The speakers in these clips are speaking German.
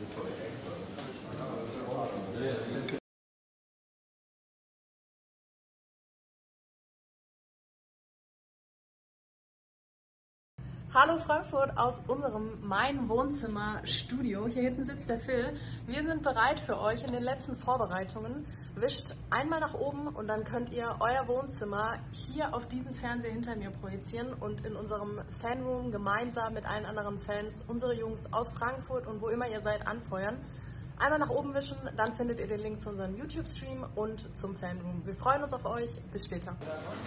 Hallo Frankfurt aus unserem Mein Wohnzimmer Studio. Hier hinten sitzt der Phil. Wir sind bereit für euch in den letzten Vorbereitungen. Wischt einmal nach oben und dann könnt ihr euer Wohnzimmer hier auf diesen Fernseher hinter mir projizieren und in unserem Fanroom gemeinsam mit allen anderen Fans unsere Jungs aus Frankfurt und wo immer ihr seid anfeuern. Einmal nach oben wischen, dann findet ihr den Link zu unserem YouTube-Stream und zum Fanroom. Wir freuen uns auf euch. Bis später.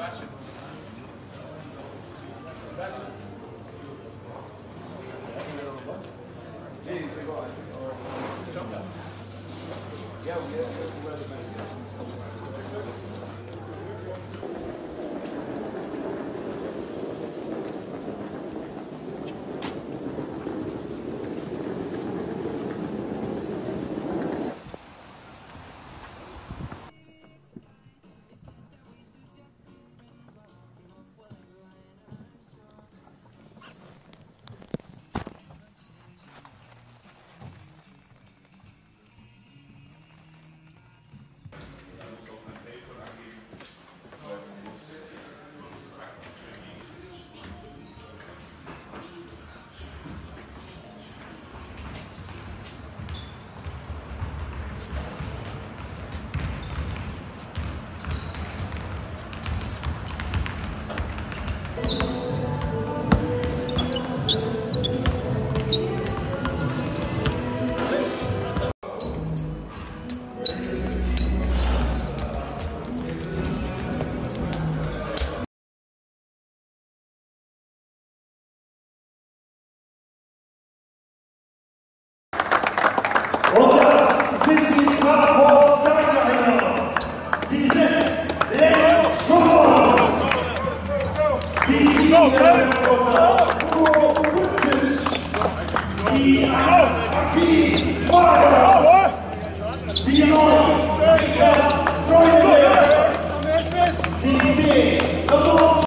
Und das sind die Frankfurt Skyliners, die 6 Leon Schumann, die 7 Ugo Kutsch, die 8 Aki Vargas, die 9 Richard Freunde, die 10 Lamont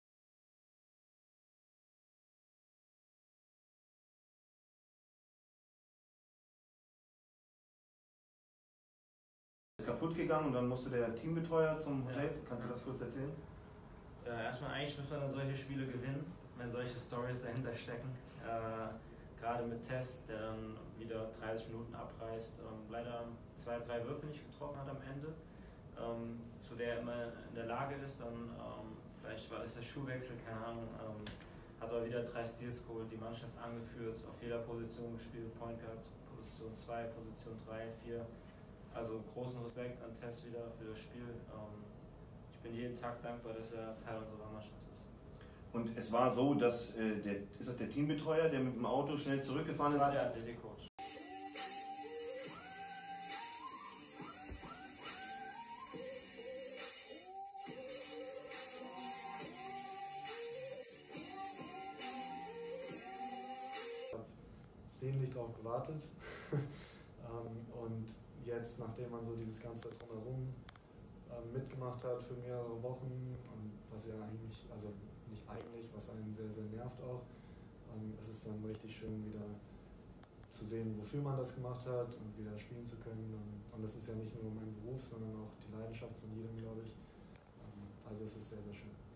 kaputt gegangen und dann musste der Teambetreuer zum Hotel. Kannst du das kurz erzählen? Erstmal eigentlich muss man dann solche Spiele gewinnen, wenn solche Stories dahinter stecken. Gerade mit Tess, der dann wieder 30 Minuten abreißt, leider 2, 3 Würfe nicht getroffen hat am Ende, zu der er immer in der Lage ist, dann vielleicht war das der Schuhwechsel, keine Ahnung, hat aber wieder 3 Steals geholt, die Mannschaft angeführt, auf jeder Position gespielt, Point Guard, Position 2, Position 3, 4. Also großen Respekt an Tess wieder für das Spiel. Ich bin jeden Tag dankbar, dass er Teil unserer Mannschaft ist. Und es war so, dass ist das der Teambetreuer, der mit dem Auto schnell zurückgefahren ist? Das war der Athletikcoach. Sehnlich darauf gewartet und jetzt, nachdem man so dieses ganze Drumherum mitgemacht hat für mehrere Wochen und was ja eigentlich, also nicht eigentlich, was einen sehr, sehr nervt auch, es ist dann richtig schön wieder zu sehen, wofür man das gemacht hat und wieder spielen zu können und das ist ja nicht nur mein Beruf, sondern auch die Leidenschaft von jedem, glaube ich, also es ist sehr, sehr schön.